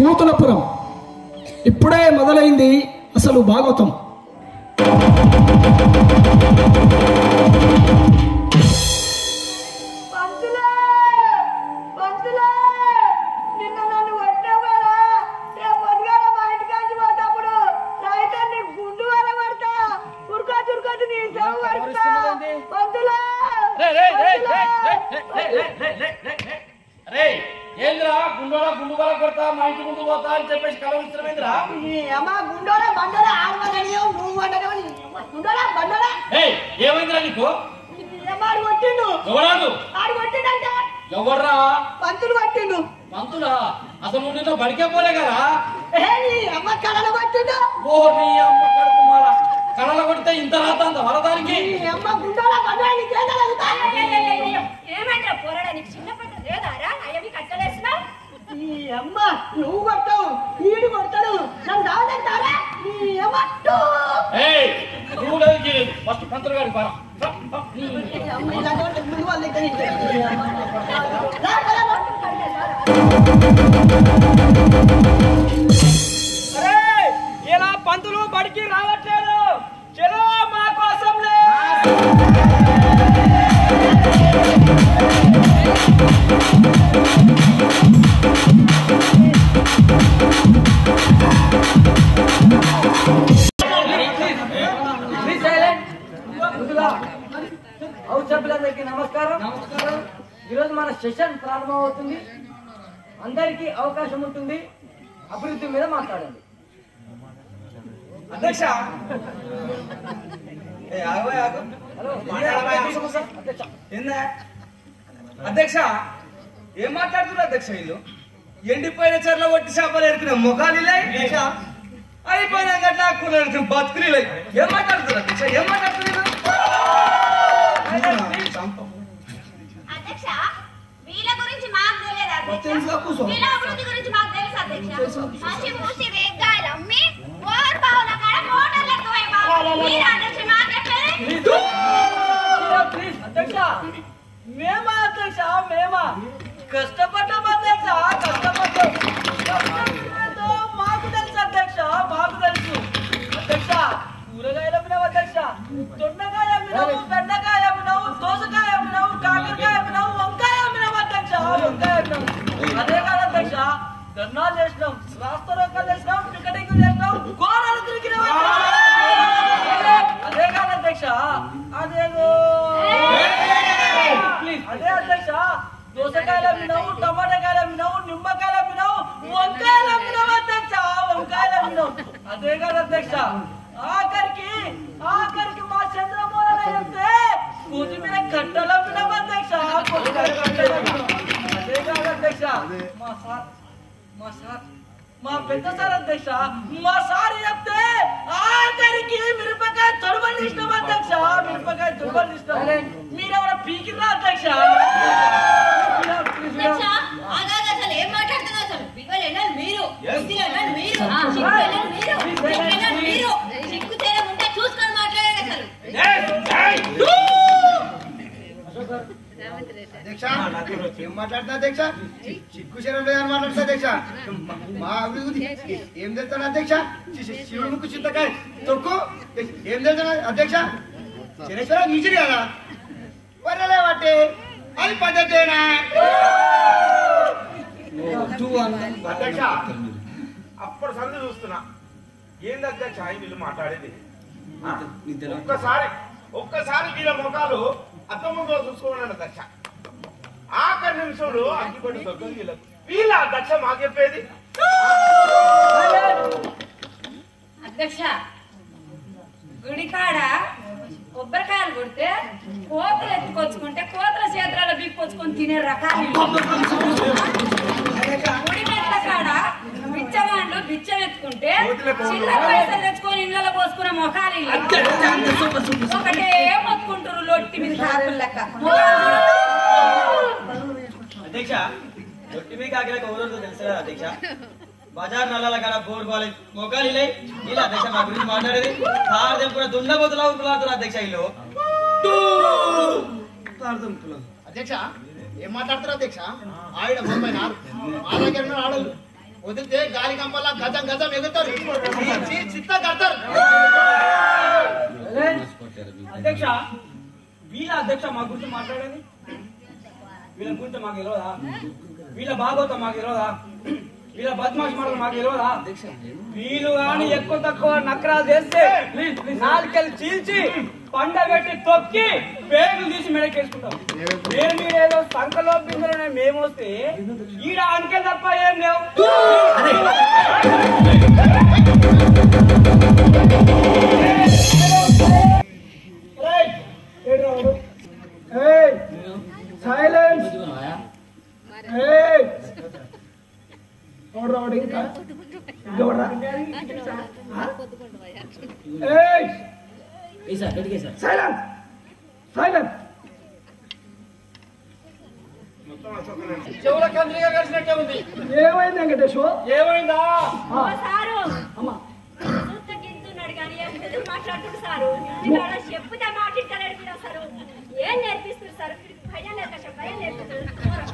పూతలపురం. ఇప్పుడే మొదలైంది అసలు భాగవతం. ఏంద్రా గుండోలా గుండు బల కొడతా మా ఇంటి ముందు పోతా అని చెప్పేసి కలవరిస్తున్నామేంద్రా? ఏమైందిరా నీకు? ఎవడ్రా? పంతులు పట్టిండు. పంతులా? అసలు నువ్వు నిన్న బడికే పోలే కదా? అమ్మ కళలు పట్టిండు. ఓ నీ అమ్మ కడుపు మాల కళలు కొడితే ఇంత రాత అంత వరదానికి అమ్మ గుండోలా బండోడానికి ఏమంటారా పోరాడానికి చిన్నప్పటి లేదారా అయ్యవి కట్టలేసినా అమ్మ నువ్వు కొడతావు వీడు కొడతాడు నన్ను దావదంటారా ఫస్ట్ పంతులు గారికి పారా. ఇలా పంతులు బడికి రావట్లేదు. చలో మా కోసం సభ్యులందరికీ నమస్కారం. ఈరోజు మన సెషన్ ప్రారంభమవుతుంది. అందరికీ అవకాశం ఉంటుంది. అభివృద్ధి మీద మాట్లాడండి. అధ్యక్ష అధ్యక్ష ఏం మాట్లాడుతున్నారు అధ్యక్ష? వీళ్ళు ఎండిపోయిన చెర్ల ఒట్టి చేపలు ఎరికిన ముఖాలు అయిపోయిన గట్ల కూర బతుకులు ఏం మాట్లాడుతున్నారు అధ్యక్ష? ఏం మాట్లాడుతున్నారు? అధ్యక్ష వీళ్ళ గురించి మాకు తెలియదు అధ్యక్ష. వీళ్ళ అభివృద్ధి గురించి మాకు తెలుసు అధ్యక్ష. మంచి మూసి రేగాయలు అమ్మి ఓర్ బావుల కాడ మోటార్లు ఎక్కువై బావు మీరు అధ్యక్ష మాకు అధ్యక్ష మేమా అధ్యక్ష మేమా కష్టపడ్డాం అధ్యక్ష. కష్టపడ్డాం మాకు తెలుసు అధ్యక్ష. మాకు తెలుసు అధ్యక్ష. కూరగాయలు అమ్మినావు అధ్యక్ష. దొండకాయ అమ్మినావు, బెండకాయ అమ్మినావు, దోసకాయ అమ్మినావు, కాకరకాయ అమ్మినావు, వంకాయ అమ్మినావు అధ్యక్ష. వంకాయ అమ్మినావు. అదే కాదు అధ్యక్ష ధర్నాలు చేసినాం, రాస్తారోకాలు చేసినాం, టికెటింగ్ చేసినాం, గోడలు తిరిగినాం. అదే కాదు అధ్యక్ష అదేదో అదే అధ్యక్ష దోసకాయలు అమ్మినావు, టమాటాకాయలు అమ్మినావు, నిమ్మకాయలు అమ్మినావు, వంకాయలు అమ్మినావు అధ్యక్ష. వంకాయలు అమ్మినావు. అదే కాదు అధ్యక్ష ఆఖరికి మా చంద్రమోహన్ చెప్తే కొద్దిమీద కట్టలు అమ్మినావు అధ్యక్ష. అదే కాదు అధ్యక్ష మా పెద్ద సార్ అధ్యక్ష మా సార్ చెప్తే ఆఖరికి మిరపకాయ తొడవలు ఇష్టం అధ్యక్ష. మిరపకాయ తొడవలు ఇష్టం. మీరెవరో పీకిరా అధ్యక్ష? అసలు ఏం మాట్లాడుతున్నారు? అసలు మీరు మీరు సిగ్గు తేడా ఉంటే చూసుకొని మాట్లాడండి. అసలు ఏం మాట్లాడుతున్నా అధ్యక్ష? సిగ్గు శరం లేదని మాట్లాడుతా అధ్యక్ష. మా అభివృద్ధి ఏం తెలుస్తాను అధ్యక్ష? శివుడు ముక్కు చింతకాయ తొక్కు ఏం తెలుస్తున్నా అధ్యక్ష? శనేశ్వర నీచుడు కదా వరలే బట్టి అది పద్ధతేనా అధ్యక్ష? అప్పుడు సంధి చూస్తున్నా ఏంది అధ్యక్ష వీళ్ళు మాట్లాడేది? ఒక్కసారి వీళ్ళ ముఖాలు అర్థముగా చూసుకోమన్నాడు అధ్యక్ష. ఆఖరి నిమిషంలో అగ్గిపడి దొంగలు వీళ్ళకు వీళ్ళ అధ్యక్ష మాకు చెప్పేది. అధ్యక్ష గుడికాడ కొబ్బరికాయలు కొడితే కోతలు ఎత్తుకొచ్చుకుంటే కోతల చేతులలో బిక్కొచ్చుకొని తినే రకాలు. గుడి మెట్ల కాడ బిచ్చగాండ్లు బిచ్చం ఎత్తుకుంటే చిల్లర పైసలు తెచ్చుకొని ఇళ్ళలో పోసుకునే మొఖాలు ఒకటే మొత్తుకుంటారు లొట్టి మీద కాకులు లెక్క. అధ్యక్ష లొట్టి మీద కాకిలకు ఎవరో తెలుసు కదా అధ్యక్ష? బజార్ నల్లాల కాడ బోర్ బాలే మొఖాలు ఇలా అధ్యక్ష మా గురించి మాట్లాడేది కారు తెంపున దున్నబోతులా ఉప్పులాడుతున్నారు అధ్యక్ష. వీళ్ళు అధ్యక్ష ఏం మాట్లాడతారు అధ్యక్ష? ఆవిడ బొమ్మాయి మా దగ్గర ఆడలు వదిలితే గాలి కంపల్లా గజం గజం ఎగుతారు చిత్త కడతారు. అధ్యక్ష వీళ్ళ అధ్యక్ష మా గురించి మాట్లాడేది వీళ్ళ గురించి మాకు తెలియదా? వీళ్ళ భాగవతం మాకు తెలియదా? వీళ్ళ బద్మాష్ మాటలు మాకు తెలియదా? వీళ్ళు కానీ ఎక్కువ తక్కువ నకరాలు చేస్తే నాలుకెళ్ళి చీల్చి పండబెట్టి తొక్కి పేగులు తీసి మెడకేసుకుంటాం. మేము ఏదో సంకలో పిందరనే మేము వస్తే ఈడ అంకెలు తప్ప ఏం లేవు. సైలెన్స్. రావడం ఇంకా సైలెన్స్ సైలెన్స్. చెవుల కందిగా కలిసినట్టే ఉంది. ఏమైంది వెంకటేశ్వర? ఏమైందా? సారు అమ్మా చూస్తున్నాడు కానీ మాట్లాడుతుంది సారు. చెప్పుతే మాట్లాడలేడు మీరు సారు. ఏం నేర్పిస్తుంది సార్? భయం లేదు, భయం నేర్పిస్తుంది.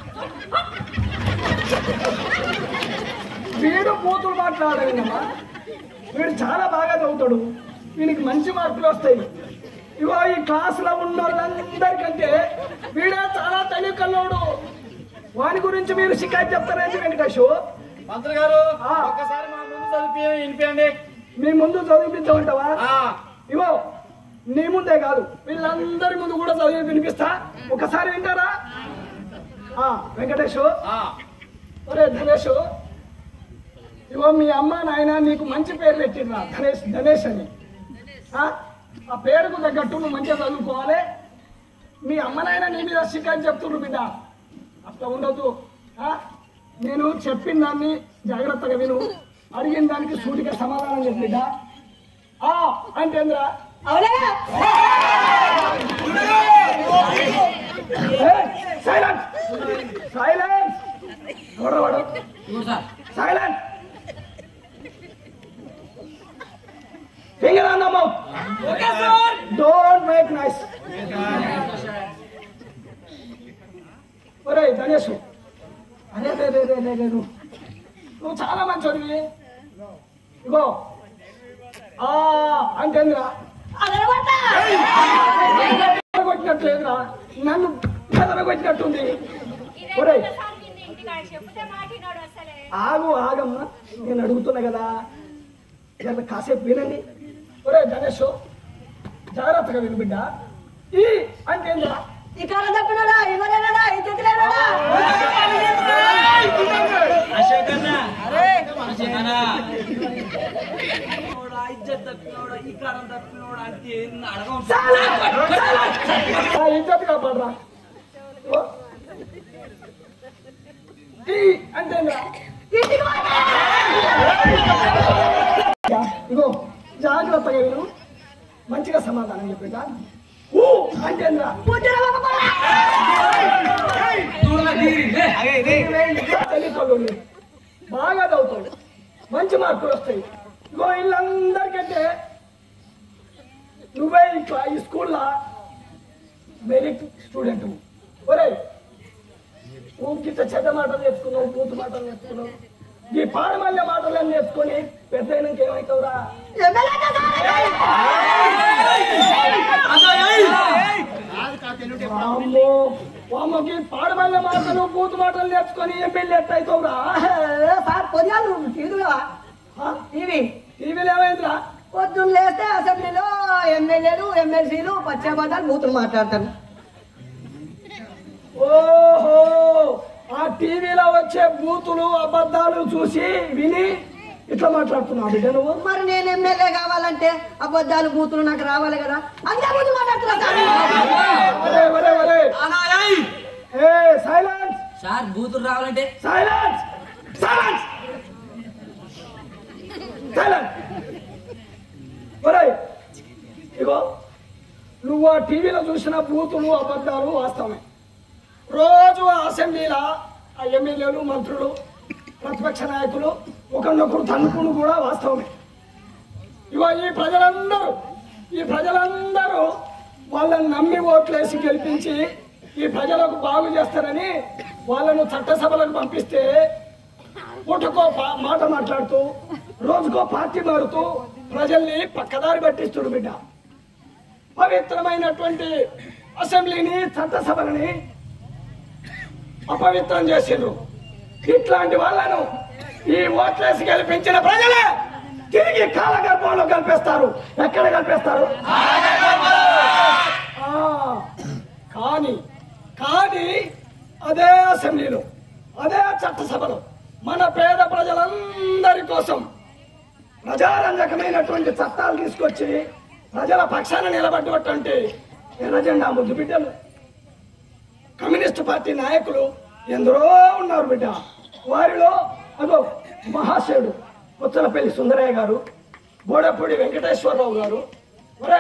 వీడు కూతురు మాట్లాడలేదమ్మా. వీడు చాలా బాగా చదువుతాడు, వీడికి మంచి మార్కులు వస్తాయి. ఇగో ఈ క్లాసులో ఉన్న వాళ్ళందరికంటే వీడే చాలా తెలివి కల్లోడు. వాని గురించి మీరు షికాయత్ చెప్తారేంటి వెంకటేష్? మంత్రి గారు ఒక్కసారి మా ముందు చదివి వినిపించండి. మీ ముందు చదివించమంటావా? ఇగో నీ ముందే కాదు వీళ్ళందరి ముందు కూడా చదివి వినిపిస్తా. ఒకసారి వింటారా? వెంకటేష్, ఒరే ధనేష్, ఇగో మీ అమ్మ నాయన నీకు మంచి పేరు పెట్టిర్రా ధనేష్ అని. ఆ పేరుకు తగ్గట్టు నువ్వు మంచిగా చదువుకోవాలి. మీ అమ్మ నాయన నీ మీద షికాయత్ చెప్తుండ్రు బిడ్డ, అట్లా ఉండొద్దు. నేను చెప్పిన దాన్ని జాగ్రత్తగా విను, అడిగిన దానికి సూటిగా సమాధానం చెప్పు బిడ్డ. అంటేంద్రా సైలెంట్ సైలెంట్ ఎవడవాడు silent. Finger on the mouth. Don't make noise. ఒరే ధనేష్, అరే రే రే రే రే నువ్వు చాలా మంచోడివి. ఇగో అంటేంద్రా కొట్టినట్లేదురా, నన్ను కొట్టినట్టుంది. ఒరే ఆగు ఆగమ్మా, నేను అడుగుతున్నా కదా, ఇలా కాసేపు వినండి. ఒరే ధనేష్, జాగ్రత్తగా విను బిడ్డ. ఈ అంటేంద్రా ఇక్కడ తప్పినడా ఇవ్వలేనడా ఇచ్చేలేనడా ఇజ్జత్ కాపాడరా. అంటేంద్రా ఇగో జాగ్రత్తగా విను, మంచిగా సమాధానం చెప్పిట. అంటేంద్రా తెలియకోండి, బాగా చదువుతాడు, మంచి మార్కులు వస్తాయి. ఇగో వీళ్ళందరికంటే నువ్వే ఈ స్కూల్లో మెరిట్ స్టూడెంట్. ఒరే ఊకిత చెడ్డ మాటలు నేర్చుకున్నావు, పూత మాటలు నేర్చుకున్నావు, ఈ పాడమల్లె మాటలు నేర్చుకొని పెద్ద అయినాక ఏమవుతావురా? వామ్మకి పాడమల్లె మాటలు పూత మాటలు నేర్చుకొని ఎమ్మెల్యే ఎట్ట అవుతావురా? సార్ పొద్దులు టీవీలో టీవీలో ఏమైందిరా? పొద్దున్న లేస్తే అసెంబ్లీలో ఎమ్మెల్యేలు ఎమ్మెల్సీలు పచ్చబడ్డాలు బూతులు మాట్లాడతారు. ఓహో, ఆ టీవీలో వచ్చే బూతులు అబద్ధాలు చూసి విని ఇట్లా మాట్లాడుతున్నావు బిడ్డ నువ్వు? మరి నేను ఎమ్మెల్యే కావాలంటే అబద్ధాలు బూతులు నాకు రావాలి కదా, అంతే బూతులు మాట్లాడుతున్నా సైలెన్స్ సార్. బూతులు రావాలంటే సైలెన్స్ సైలెన్స్ సైలెన్స్. ఇగో నువ్వు ఆ టీవీలో చూసిన బూతులు అబద్ధాలు వాస్తవమే. రోజు అసెంబ్లీలో ఆ ఎమ్మెల్యేలు మంత్రులు ప్రతిపక్ష నాయకులు ఒకరినొకరు తన్నుకుని కూడా వాస్తవమే. ఇగో ఈ ప్రజలందరూ వాళ్ళని నమ్మి ఓట్లేసి గెలిపించి ఈ ప్రజలకు బాగు చేస్తారని వాళ్ళను చట్టసభలకు పంపిస్తే పూటకో మాట మాట్లాడుతూ రోజుకో పార్టీ మారుతూ ప్రజల్ని పక్కదారి పట్టిస్తుడు బిడ్డ. పవిత్రమైనటువంటి అసెంబ్లీని చట్టసభలని అపవిత్రం చేసిండ్రు. ఇట్లాంటి వాళ్ళను ఈ ఓట్లేసి గెలిపించిన ప్రజలే తిరిగి కాలగర్భంలో కల్పిస్తారు. ఎక్కడ కల్పిస్తారు? కానీ అదే అసెంబ్లీలో అదే చట్టసభలో మన పేద ప్రజలందరి కోసం ప్రజారంజకమైనటువంటి చట్టాలు తీసుకొచ్చి ప్రజల పక్షాన నిలబడ్డటువంటి ఎర్రజెండా ముద్దు బిడ్డలు కమ్యూనిస్టు పార్టీ నాయకులు ఎందరో ఉన్నారు బిడ్డ. వారిలో అదో మహాశయుడు కొత్తలపల్లి సుందరయ్య గారు, బోడపూడి వెంకటేశ్వరరావు గారు, ఒరే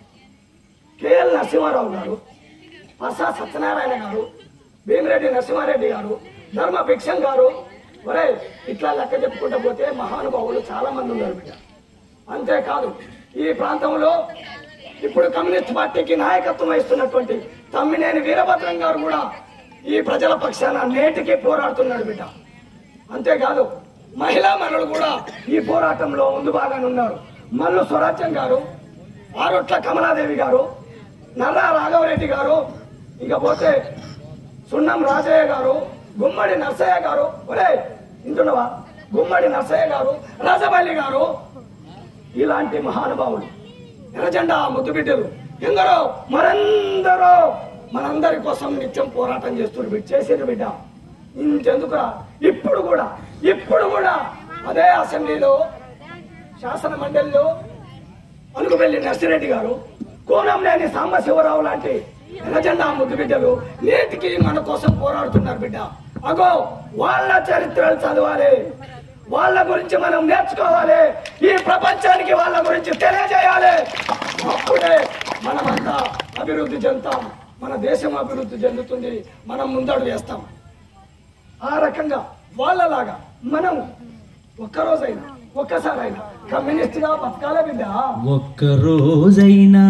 కేఎల్ నరసింహారావు గారు, పసా సత్యనారాయణ గారు, భీమిరెడ్డి నరసింహారెడ్డి గారు, ధర్మ భిక్షం గారు, ఒరే ఇట్లా లెక్క చెప్పుకుంటూ పోతే మహానుభావులు చాలా మంది ఉన్నారు బిడ్డ. అంతేకాదు ఈ ప్రాంతంలో ఇప్పుడు కమ్యూనిస్ట్ పార్టీకి నాయకత్వం వహిస్తున్నటువంటి తమ్మినేని వీరభద్రం గారు కూడా ఈ ప్రజల పక్షాన నేటికి పోరాడుతున్నాడు బిడ్డ. అంతేకాదు మహిళా మనులు కూడా ఈ పోరాటంలో ముందు బాగానే ఉన్నారు. మల్లు స్వరాజ్యం గారు, ఆరొట్ల కమలాదేవి గారు, నర్రా రాఘవరెడ్డి గారు, ఇకపోతే సున్నం రాజయ్య గారు, గుమ్మడి నర్సయ్య గారు, ఒరే ఇంటున్నవా, గుమ్మడి నర్సయ్య గారు, రాజమల్లి గారు, ఇలాంటి మహానుభావులు ఎర్రజెండా ముద్దు బిడ్డలు ఎందరో మరెందరో మనందరి కోసం నిత్యం పోరాటం చేసిన బిడ్డ. ఇంకెందుకురా ఇప్పుడు కూడా అదే అసెంబ్లీలో శాసన మండలిలో అనుకువెల్లి నర్సిరెడ్డి గారు, కోనంనేని సాంబశివరావు లాంటి ఎర్రజెండా ముద్దు బిడ్డలు నేటికి మన కోసం పోరాడుతున్నారు బిడ్డ. అగో వాళ్ళ చరిత్రలు చదవాలి, వాళ్ళ గురించి మనం నేర్చుకోవాలి, ఈ ప్రపంచానికి వాళ్ళ గురించి తెలియజేయాలి. అప్పుడే మనమంతా అభివృద్ధి చెందుతాం, మన దేశం అభివృద్ధి చెందుతుంది, మనం ముందడుగు వేస్తాం. ఆ రకంగా వాళ్ళలాగా మనం ఒక్కరోజైనా ఒక్కసారైనా కమ్యూనిస్ట్గా బతకాలే బిడ్డ. ఒక్కరోజైనా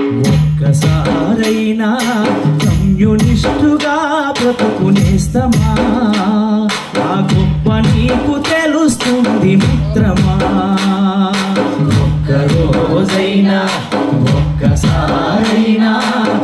ఒక్కసారైనా కమ్యూనిస్టుగా బ్రతుకునేస్తమా, ఆ గొప్ప నీకు తెలుస్తుంది మిత్రమా. ఒక్కరోజైనా ఒక్కసారైనా